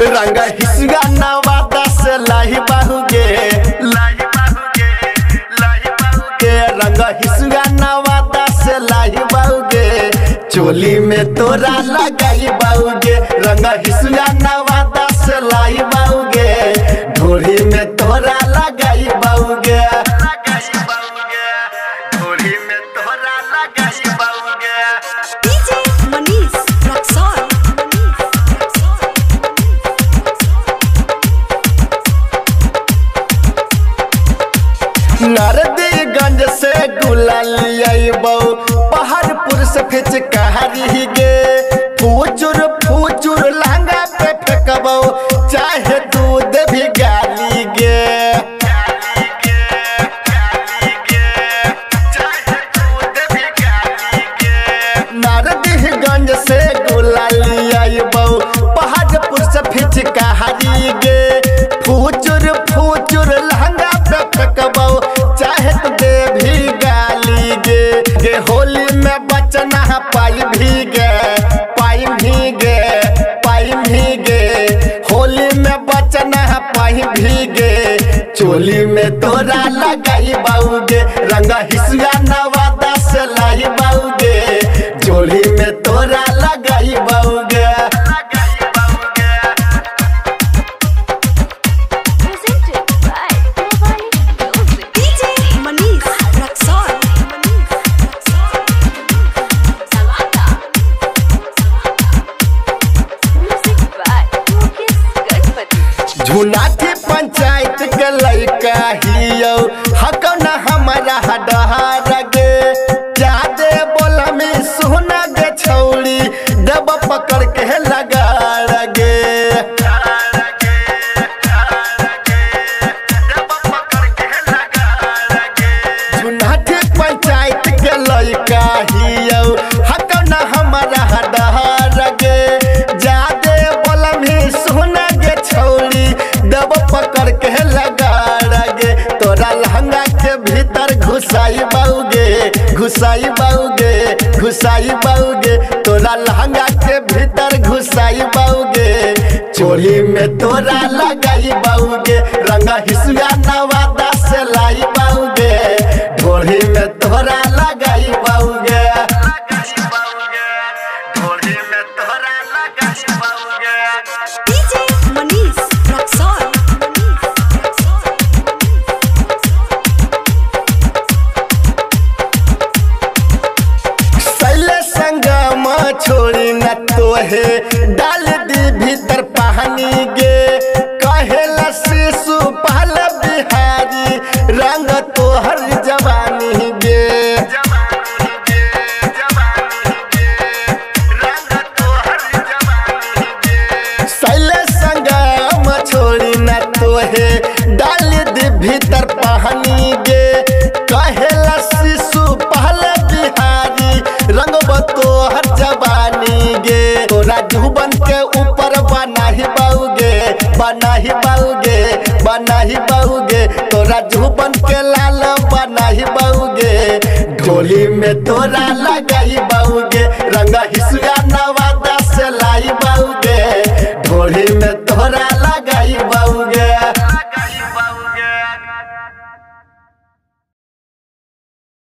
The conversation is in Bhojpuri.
रंग हिस्सा नवादा से लाही बाहुगे रंग हिस्सा नवादा से लाही बाहुगे चोली में तोरा लगाई बाहुगे रंग हिस्सा नवादा से लाई बाहुगे ढोरी में तोरा लगाई बाहुगे ढोरी में तोरा लगाई बाहुगे डीजे मनीष रक्सौल नरदीगंज से गुलाल आइबौ पहाड़पुर से फिचकारी गे फूचुर फूचुर लहंगा पे फेंकबौ चाहे दूध भी गाली गे नरदीगंज से गुलाल आइबौ पहाड़पुर से फिचकारी गे फूचुर फूचुर लहंगा पे फेंकबौ चाहे तो दे भी गाली गे होली में बचना पाई भीगे होली में बचना पाई भीगे चोली में तोरा लगाई बाउगे रंग हिस्सा नवादा से लाई बाउगे चोली में तोरा लगाई बाउगे झुनाठी पंचायत के लड़का हियो हकौना हमारा डहार गे जादे बोला में सोना गे छौड़ी दब पकड़ के लगा गे झुनाठी पंचायत के लड़का हियो हकौना हमारा डहार गे जादे बोला में सोना गे छौड़ी दब पकड़ के लगा गे तोरा लहंगा के भीतर घुसाई बाउगे तोरा लहंगा के भीतर घुसाई बाउगे चोली में तोरा लगाई बाउगे रंग हिस्सा नवादा से लाई बाउगे ढोरी में तोरा लगाई बाउगे ढोरी में तोरा लगाई बाउगे डीजे मनीष रक्सौल छोड़ी न तोहे डाल दी भीतर पानी गे कहेला शिशु पहल बिहारी रंग तोहर जवानी गे सैले संगम छोड़ी न तोहे डाल दी भीतर पानी गे कहेला शिशु पहल बिहारी रंग तोहर जवानी गे तोरा जुबन के ऊपर बनाही बाउगे तोरा जुबन के लाल बनाही बाउगे ढोली में तोरा लगाई बाउगे रंग हिस्सा नवादा से लाई बाउगे ढोली में